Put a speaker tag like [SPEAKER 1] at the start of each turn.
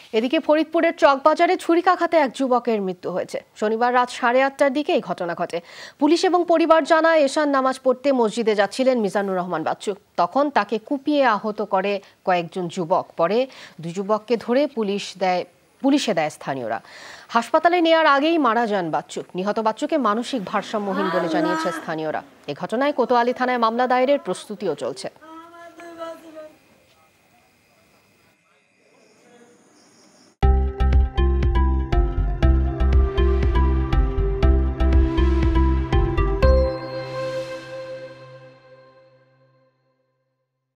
[SPEAKER 1] এদিকে ফরিদপুরের চকবাজারে ছুরিকাঘাতে এক যুবকের মৃত্যু হয়েছে। শনিবার রাত 8:30টার দিকে এই ঘটনা ঘটে। পুলিশ এবং পরিবার জানায় এশার নামাজ পড়তে মসজিদে যাচ্ছিলেন মিজানুর রহমান বাচ্চু। তখন তাকে কুপিয়ে আহত করে কয়েকজন যুবক। পরে দুই যুবককে ধরে পুলিশে দেয় স্থানীয়রা। হাসপাতালে নেয়ার আগেই মারা যান বাচ্চু। নিহত বাচ্চুকে মানসিক ভারসাম্যহীন বলে জানিয়েছে স্থানীয়রা। এ ঘটনায় কোতোয়ালি থানায় মামলা দায়েরের প্রস্তুতিও চলছে।